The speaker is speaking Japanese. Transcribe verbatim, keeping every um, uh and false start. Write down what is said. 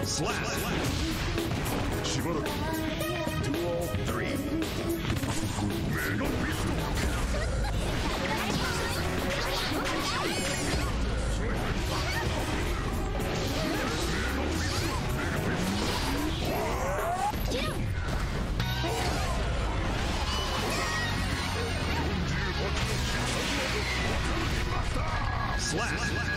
Slap. しばらく Duel three. メガビスト。Slap.